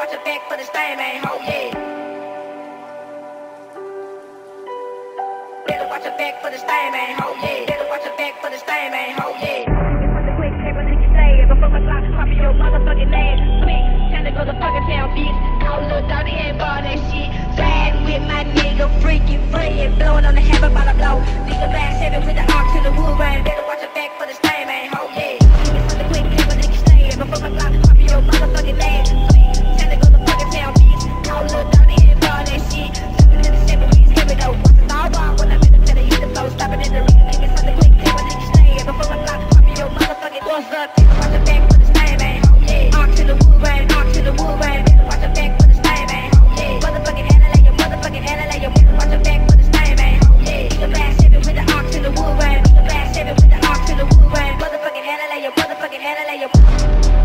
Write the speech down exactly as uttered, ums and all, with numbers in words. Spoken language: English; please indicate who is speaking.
Speaker 1: watch your back for this thing, man. Oh yeah. Better watch your back for this thing, man. Oh yeah. Better watch your back for this thing, man. Oh yeah. It's the quick paper that you say before my clock pop your motherfucking name. Please, time to go to fucking town, bitch. Call little Donnie and ball that shit. Riding with my nigga, freaking free and blowing on the hammer by the blow. Nigga back seven with the ox in the wood rain. Better watch your back for this thing, man. Oh yeah. It's the quick paper that you say before my clock pop your motherfucking name. Please, time to go to fucking town, bitch. Call little Donnie and ball that shit. Something to the seven, we heavy though. Watch the star bar when I'm in the center, hit the flow. Stopping in the ring, nigga. Something quick paper that you say before my clock pop your motherfucking. What's up? Better watch your back for this thing, man. Oh yeah. Ox in the wood rain, ox in the wood rain. Better watch your back for this thing, man. Oh yeah. Motherfucking analyze your motherfucking analyze your. Better watch your back for this thing, man. Oh yeah. Nigga back seven with the ox in the wood rain. Nigga back seven with the ox in the wood rain. Motherfucking analyze your motherfucking analyze your.